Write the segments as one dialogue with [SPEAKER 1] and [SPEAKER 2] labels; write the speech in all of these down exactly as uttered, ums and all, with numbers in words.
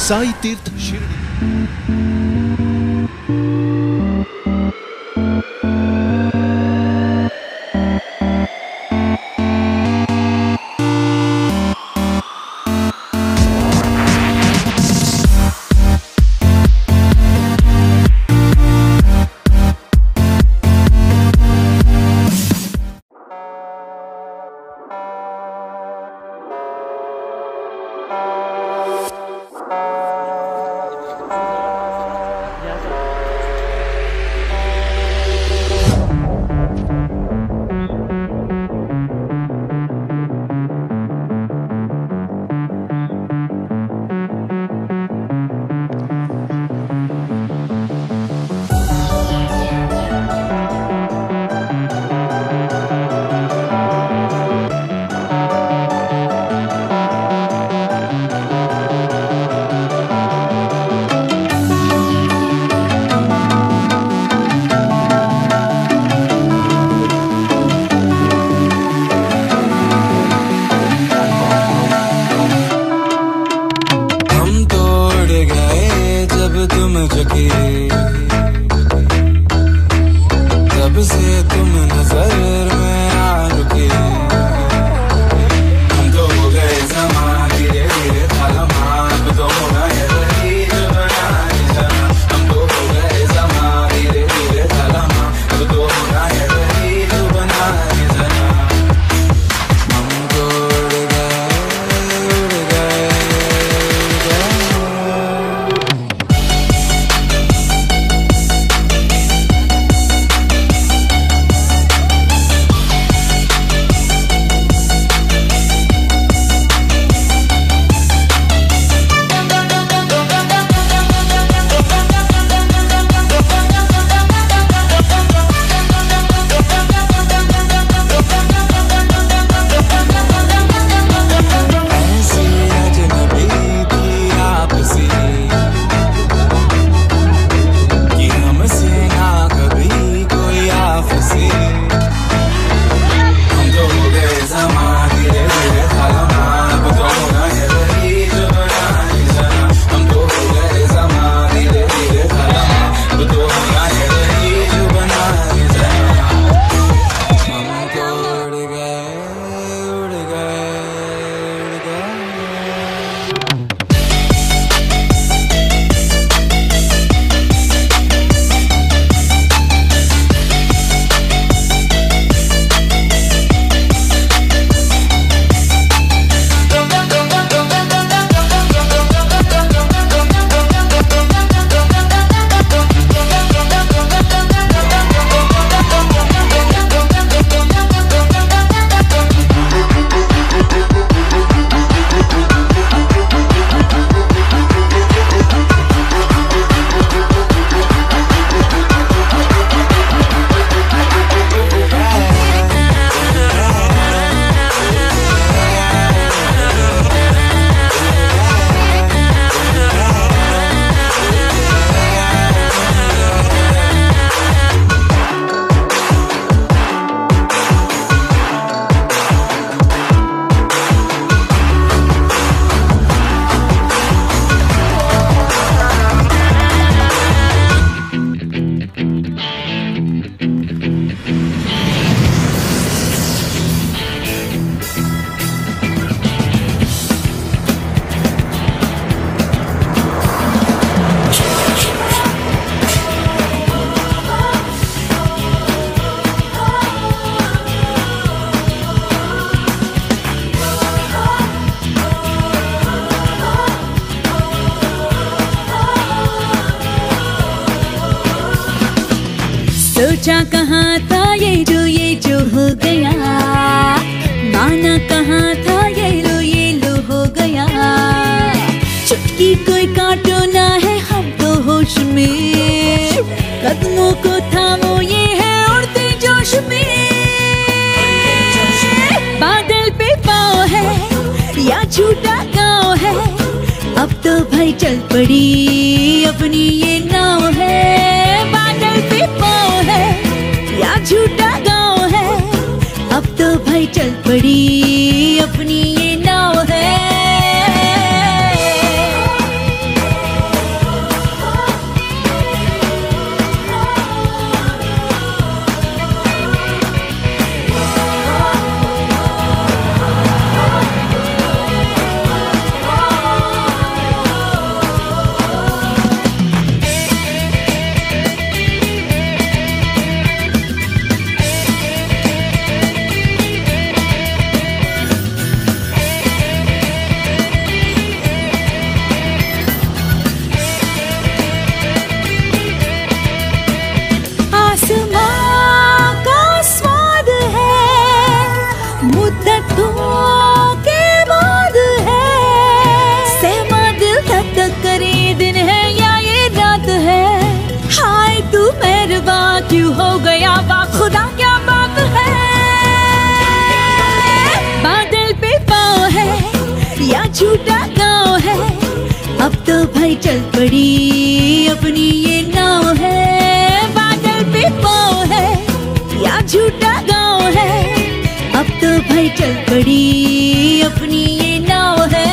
[SPEAKER 1] साई तीर्थ शिरडी।
[SPEAKER 2] तब से तुम नजर में आ रुके, हम तो हो गए ज़मा धीरे धीरे थामा, अब तो हो गए रही जो बनाने जाना। हम तो हो गए ज़मा धीरे धीरे थामा, अब तो हो गए रही जो बनाने जाना। हम तो उड़ गए उड़ गए उड़ गए।
[SPEAKER 3] सोचा कहाँ था ये जो ये जो हो गया, माना कहाँ था ये लो ये लो हो गया। चुटकी कोई काटो ना है हम तो होश में, कदमों को थामो ये है उड़ते जोश में। बादल पे पाँव है या झूठा गाँव है, अब तो भाई चल पड़ी अपनी ये नाव है। बादल पे पाँव है या झूठा गाँव है, अब तो भाई चल पड़ी अपनी ये नाव है। मुद्दतों के बाद है, सहमा दिल धक धक करे, दिन है या ये रात है। हाय तू मेहरबा क्यों हो गया, वाह खुदा क्या बात है। बादल पे पाँव है या झूठा गाँव है, अब तो भाई चल पड़ी अपनी ये नाव है। बादल पे पाँव है या झूठा गाँव है, अब तो भाई चल पड़ी अपनी ये नाव है।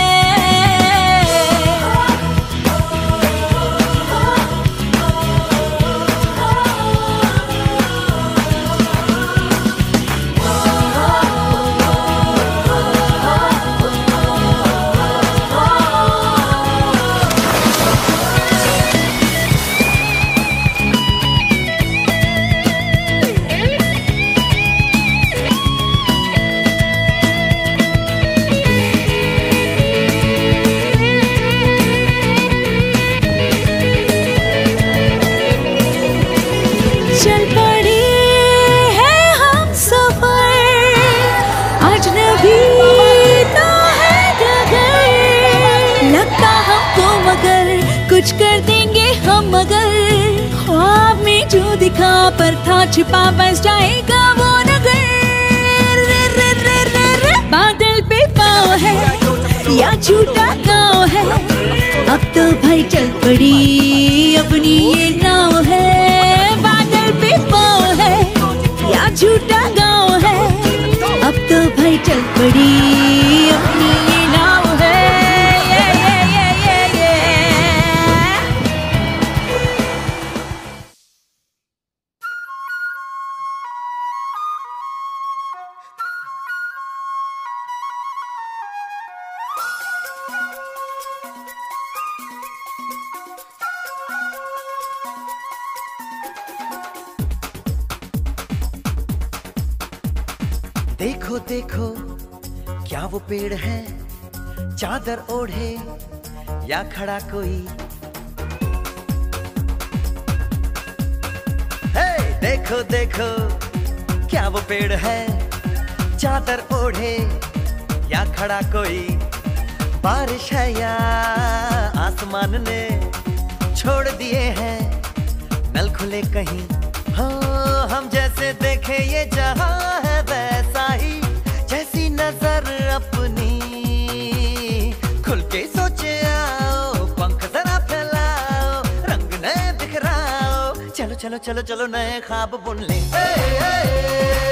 [SPEAKER 3] चल पड़े हैं हम सफर, अजनबी तो है डगर। लगता हमको मगर कुछ कर देंगे हम, मगर ख्वाब में जो दिखा पर था छिपा बस जाएगा वो नगर। रे रे रे रे रे। बादल पे पाँव है या झूठा गाँव है, अब तो भाई चल पड़ी अपनी ये नाव है। पाँव है या झूठा गाँव है, अब तो भाई चल पड़ी अपनी ये नाव है। ये, ये, ये, ये, ये।
[SPEAKER 1] देखो देखो क्या वो पेड़ है, चादर ओढ़े या खड़ा कोई। हे देखो देखो क्या वो पेड़ है, चादर ओढ़े या खड़ा कोई। बारिश है या आसमान ने छोड़ दिए हैं नल खुले कहीं। हाँ हम जैसे देखे ये जहां है वैसा ही, जैसी नजर अपनी खुल के सोचे आओ। पंख जरा फैलाओ, रंग नए बिखराओ, चलो चलो चलो चलो नए ख्वाब बुन ले। ए, ए, ए,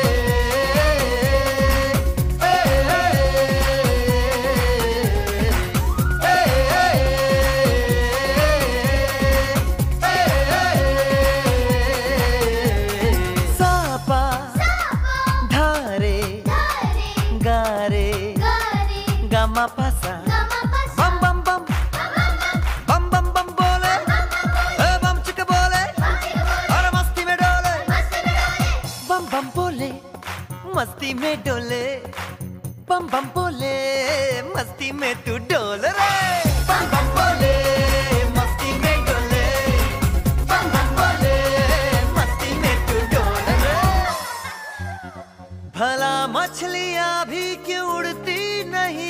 [SPEAKER 1] पासा बम बम बम बम बम बम बोले, बम चिक बोले और मस्ती में डोले। बम बम बोले मस्ती में डोले, बम बम बोले मस्ती में तू डोल रे। बम बम बोले मस्ती में डोले, बम बम बोले मस्ती में तू डोल रे। भला मछलियां भी क्यों उड़ती नहीं,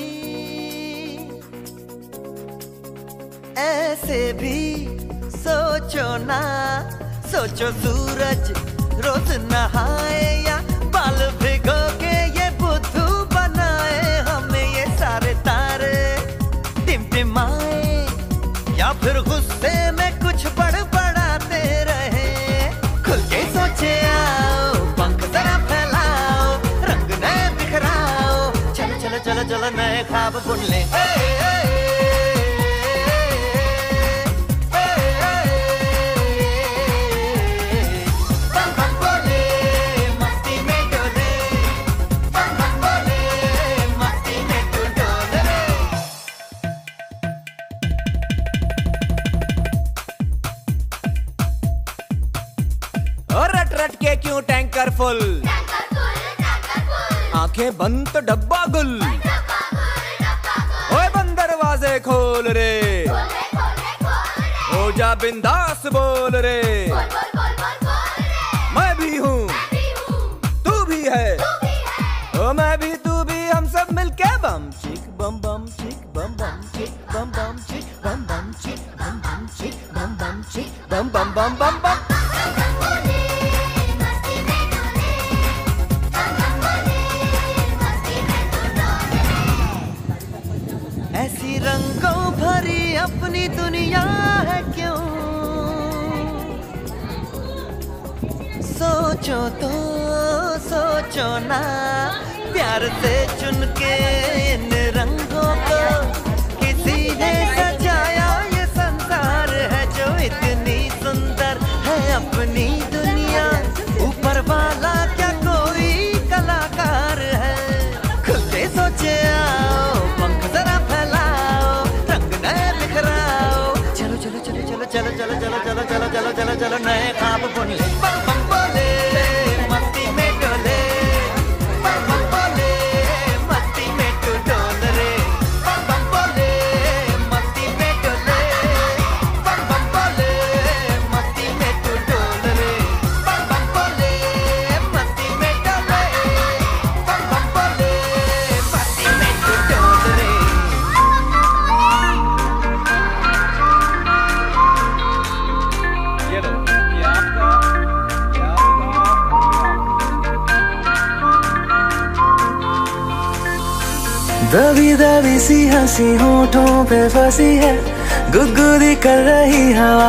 [SPEAKER 1] ऐसे भी सोचो ना। सोचो सूरज रोज नहाए या बाल भिगो के ये बुद्धू बनाए। हमें ये सारे तारे टिमटिमाए या फिर गुस्से में कुछ बड़बड़ाते रहे। खुल के सोचे आओ, पंख जरा फैलाओ, रंग नए बिखराओ, चलो चलो चलो चलो नए ख्वाब बुन ले। ए, ए, रट के क्यों टैंकर फुल, आंखें बंद तो डब्बा गुल। ओए बंद दरवाजे खोल रे, हो जा बिंदास बोल रे। मैं भी हूँ तू भी है,
[SPEAKER 2] ओ मैं भी तू भी हम सब मिलके बम चिक बम बम चिक बम बम चिक बम बम चिक बम बम चिक बम बम चिक बम बम चिक बम बम बम बम बम।
[SPEAKER 1] ऐसी रंगों भरी अपनी दुनिया है क्यों, सोचो तो सोचो ना, प्यार से चुन के इन रंगों को किसी ने सजाया। ये संसार है जो इतनी सुंदर है अपनी दुनिया, ऊपर वाला क्या कोई कलाकार है। खुलते सोचे आओ, पंख जरा फैलाओ, रंग नए बिखराओ। चलो चलो चलो चलो चलो चलो चलो चलो चलो चलो चलो चलो नए ख्वाब बुन ले। बम बम बोले मस्ती में डोले, बम बम बोले मस्ती में तू डोल रे। बम बम बोले मस्ती में डोले, बम बम बोले मस्ती में तू डोल रे। बम बम बोले मस्ती में डोले, बम बम बोले मस्ती में तू डोल रे।
[SPEAKER 2] ये लो, ये आपका, ये आपका।
[SPEAKER 4] दबी दबी सी हंसी होठों पे फंसी है, गुदगुदी कर रही हवा,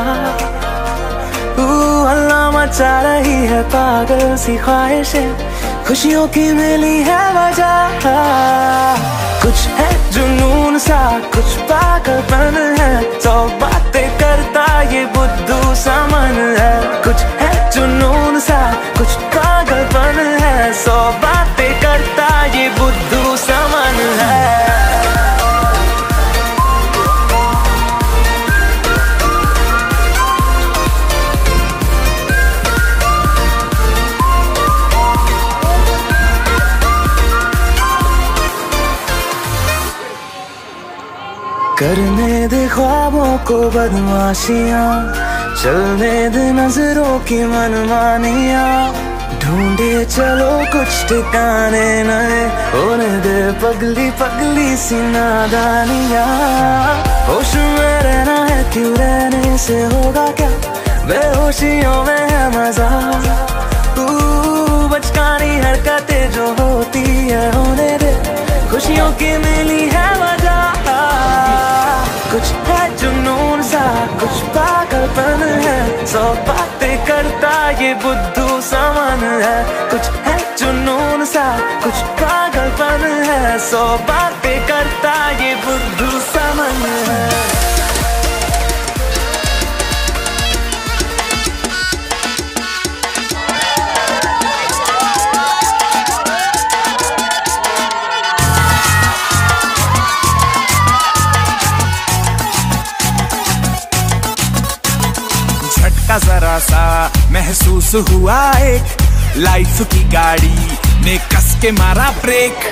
[SPEAKER 4] हल्ला मचा रही है पागल सी ख्वाहिशें, खुशियों की मिली है वजह। कुछ है जुनून सा, कुछ पागलपन है, सौ बातें करता ये बुद्धू सा मन है। कुछ है जुनून सा, कुछ पागलपन है, सौ बातें करता ये बुद्धू सा मन है। करने दे ख्वाबों को बदमाशियां, चलने दे नजरों की मनमानियां, ढूंढे चलो कुछ ठिकाने नए, होने दे पगली पगली सी नादानियां। होश में रहना है क्यों, रहने से होगा क्या, बेहोशियों में है मजा। बचकानी हरकतें जो होती है होने दे, खुशियों की मिली है वजह। कुछ है जुनून सा, कुछ पागलपन है, सौ बातें करता ये बुद्धू सा मन है। कुछ है जुनून सा, कुछ पागलपन है, सौ बातें करता ये बुद्धू सा मन है।
[SPEAKER 2] जरा सा महसूस हुआ एक, लाइफ की गाड़ी ने कस के मारा ब्रेक।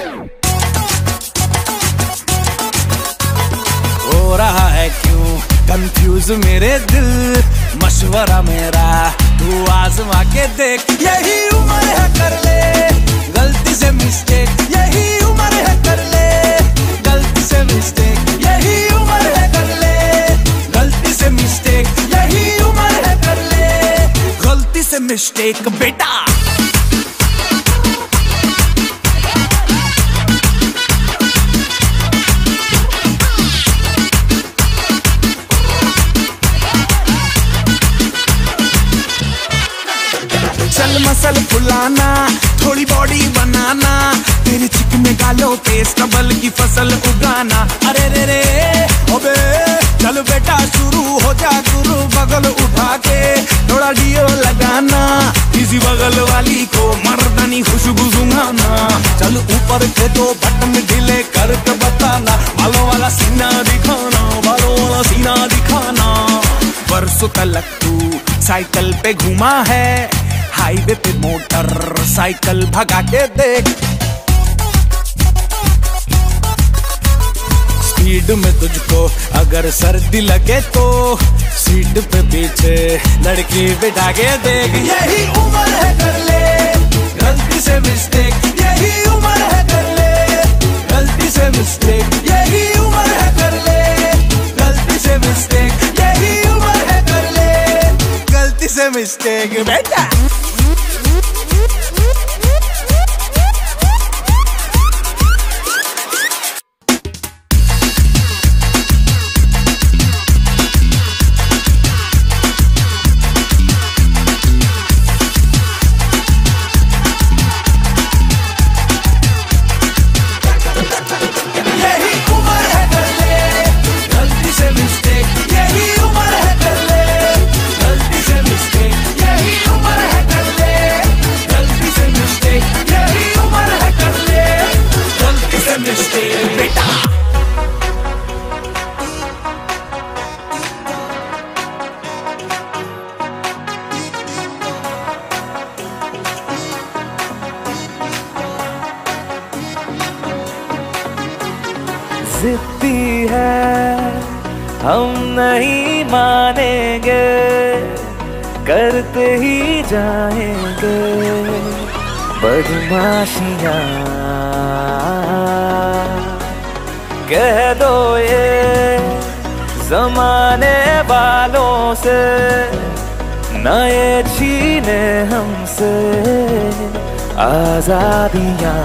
[SPEAKER 2] हो रहा है क्यों कंफ्यूज मेरे दिल, मशवरा मेरा तू आजमा के देख। यही उम्र है कर ले गलती से मिस्टेक, यही उम्र है कर ले गलती से मिस्टेक, यही उम्र है कर ले गलती से मिस्टेक, यही उम्र है कर ले गलती से मिस्टेक बेटा। चल मसल फुलाना, थोड़ी बॉडी बनाना, तेरे चिकने गालों पे स्टबल की फसल उगाना। अरे रे रे ओबे चल बेटा शुरू हो जा गुरु, बगल उठा के थोड़ा डियो लगाना, किसी बगल वाली को मर्दानी खुशबू सुंघाना। चल ऊपर के दो बटन ढीले करके बताना, बालों वाला सीना दिखाना, बालों वाला सीना दिखाना। बरसों तक तू साइकिल पे घुमा है, हाईवे पे मोटर साइकिल भगा के देख। स्पीड में तुझको अगर सर्दी लगे तो सीट पे पीछे लड़की बिठा के देख। यही उम्र है कर ले गलती से मिस्टेक, यही यही उम्र है कर ले गलती से मिस्टेक, यही उम्र है कर ले गलती से मिस्टेक, यही उम्र है कर ले गलती से मिस्टेक बेटा।
[SPEAKER 4] जिद्दी है हम नहीं मानेंगे, करते ही जाएंगे बदमाशियाँ। कह दो ये जमाने वालों से, न ये छीने हमसे आजादियाँ।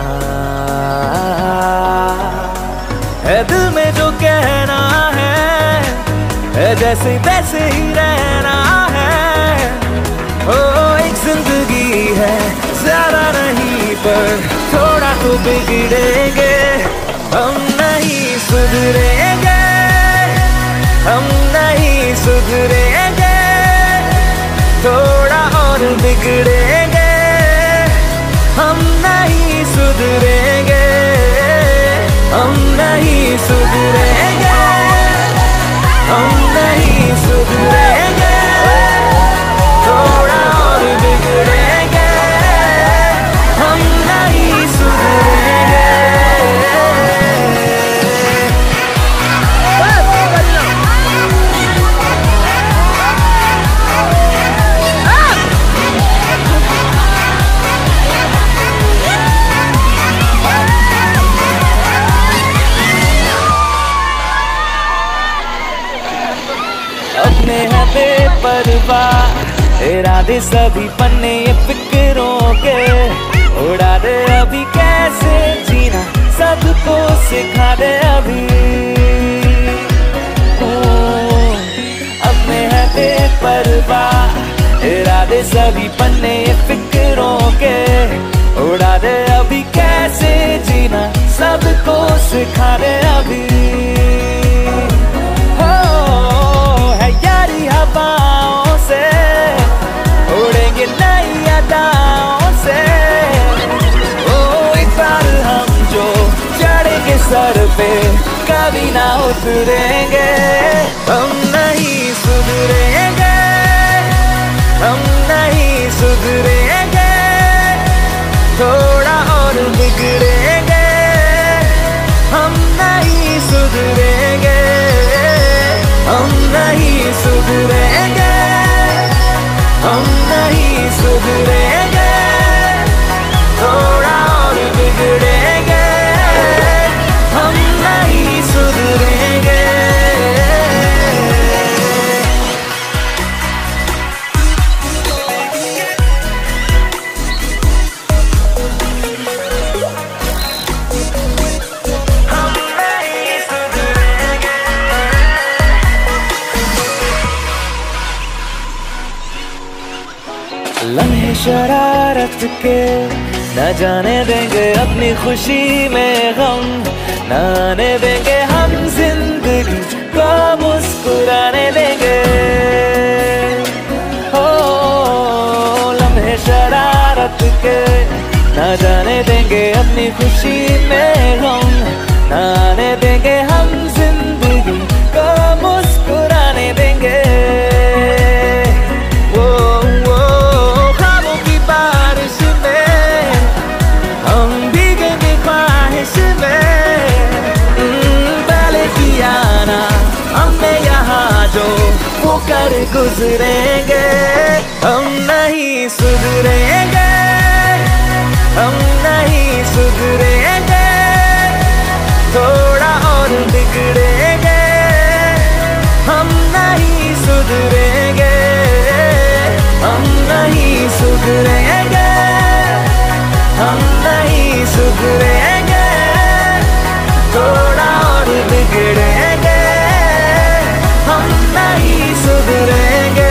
[SPEAKER 4] है दिल में जो कहना है, है जैसे तैसे ही रहना है। ओ एक जिंदगी है ज्यादा नहीं पर थोड़ा तो बिगड़ेंगे, हम नहीं सुधरेंगे, हम नहीं सुधरेंगे, थोड़ा और बिगड़ेंगे, हम नहीं सुधरेंगे, हम नहीं सुधरेंगे, हम नहीं सुधरेंगे, थोड़ा और बिगड़ेंगे, हम नहीं सुधरेंगे। अपने हैं बेपरवाह इरादे सभी पन्ने ये फिक्रों के, उड़ा दे अभी कैसे जीना सबको सिखा दे अभी। ओ, अपने हैं बेपरवाह इरादे सभी पन्ने ये फिक्रों के, उड़ा दे अभी कैसे जीना सबको सिखा दे अभी। यारी हवाओं से उड़ेंगे नई अदाओं से, ओ एक बार हम जो चढ़ेंगे सर पे कभी ना उतरेंगे, हम नहीं सुधरेंगे, हम नहीं सुधरेंगे, थोड़ा और बिगड़ेंगे, हम नहीं सुधरेंगे, हम नहीं सुधरेंगे, हम नहीं सुधरेंगे, थोड़ा और बिगड़ेंगे, हम नहीं सुधरेंगे। लम्हे शरारत के न जाने देंगे अपनी खुशी में गम, न आने देंगे हम जिंदगी को मुस्कुराने देंगे। हो लम्हे शरारत के न जाने देंगे अपनी खुशी में गम, न आने देंगे हम जिंदगी को मुस्कुराने देंगे। कर गुजरेंगे हम नहीं सुधरेंगे, हम नहीं सुधरेंगे, थोड़ा और बिगड़ेंगे, हम नहीं सुधरेंगे, हम नहीं सुधरेंगे, हम नहीं सुधरेंगे, थोड़ा और बिगड़ेंगे, हम नहीं सुधरेंगे।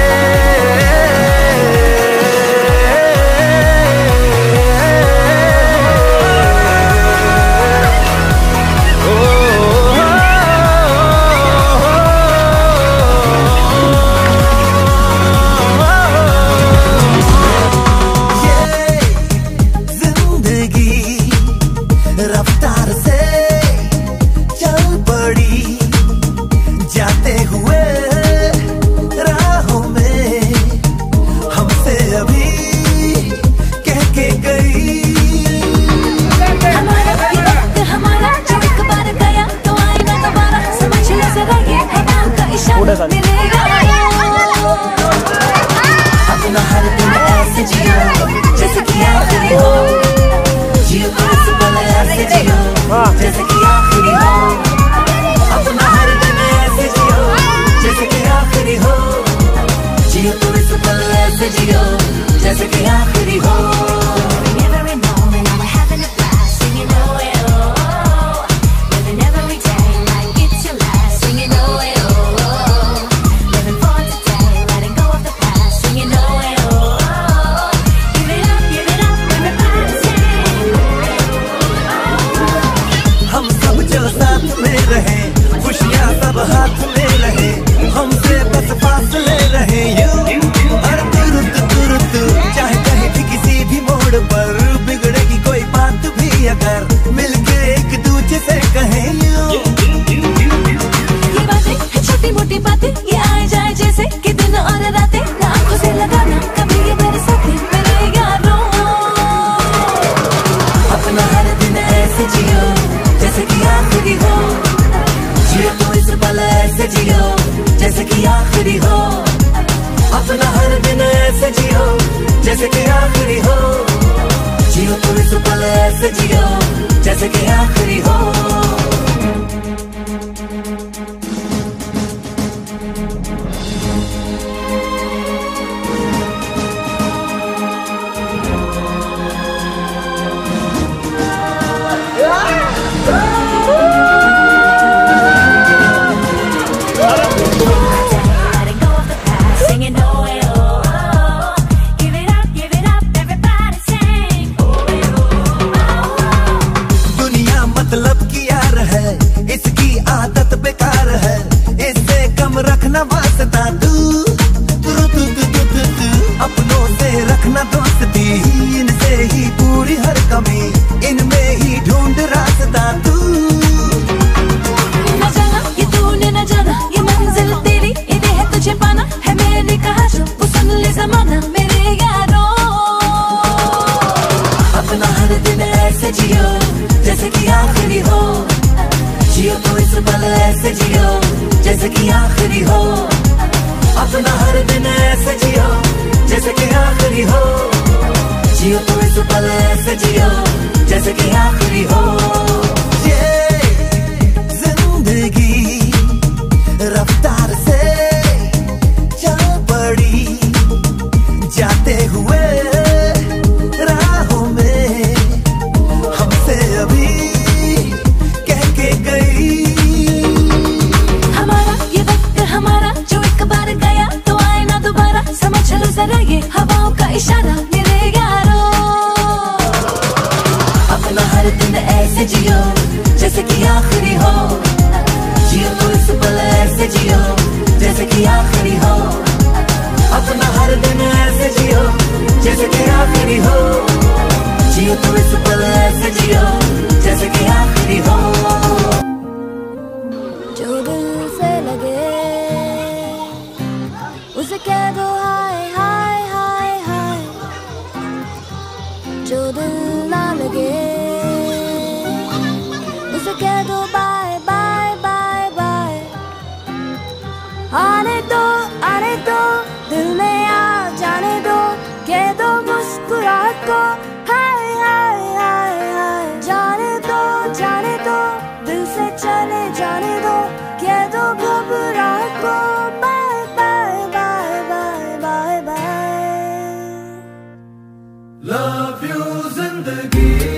[SPEAKER 5] अपना हर दिन ऐसे जियो जैसे कि आखिरी हो, जियो तो इस पल ऐसे जियो जैसे कि आखिरी हो, अपना हर दिन ऐसे जियो जैसे कि आखिरी हो, जियो तो इस पल ऐसे जियो जैसे कि आखिरी हो।
[SPEAKER 1] हाथ में रहे हमसे बस फासले रहे यूं हर तुरंत तुरंत, चाहे कहीं भी किसी भी मोड़ पर बिगड़ेगी कोई बात भी अगर मिलके एक दूसरे से कहें यूं।
[SPEAKER 3] ये बातें छोटी मोटी बातें ये आए जाए जैसे कि दिन और रातें, आंखों से लगाना कभी ये मेरे साथ मेरे यारों।
[SPEAKER 5] अपना हर दिन ऐसे जियो जैसे कि आखिरी हो, जियो तो इस पल ऐसे जियो जैसे कि आखिरी हो, अपना हर दिन ऐसे जियो जैसे कि आखिरी हो, जियो तो इस पल ऐसे जियो जैसे कि आखिरी हो।
[SPEAKER 1] रखना वास्ता तू तू तू तू तू तू अपनों से रखना दोस्ती, इनसे ही पूरी हर कमी, इनमें ही ढूंढ रास्ता तू।
[SPEAKER 3] न जाना ये तूने न जाना ये मंजिल तेरी, इन्हें है तुझे पाना है मैंने कहा जो वो सुन ले जमाना मेरे यारों।
[SPEAKER 5] अपना हर दिन ऐसे जियो जैसे कि आखिरी हो, जियो तो इस पल ऐसे जियो जैसे कि आखिरी हो, अपना हर दिन ऐसे जियो जैसे कि आखिरी हो, जियो तो इस पल ऐसे जियो जैसे कि आखिरी हो।
[SPEAKER 1] ये जिंदगी रफ्तार से चल पड़ी, जाते हुए राहों में हमसे अभी कह के गई।
[SPEAKER 3] समझ लो जरा ये हवाओं का इशारा मेरे यारों।
[SPEAKER 5] अपना हर दिन ऐसे जियो जैसे कि आखिरी हो, जियो तो इस पल ऐसे जियो जैसे कि आखिरी हो, अपना हर दिन ऐसे जियो जैसे कि आखिरी हो, जियो तो इस पल ऐसे जियो जैसे कि आखिरी हो।
[SPEAKER 3] जो दिल से लगे उसे कह दो हाय हाय हाय हाय, जो दिल ना लगे उसे कह दो बाय बाय बाय बाय। आने दो आने दो दिल में आ जाने दो, कह दो मुस्कुराहट को हाय हाय
[SPEAKER 2] Love you जिंदगी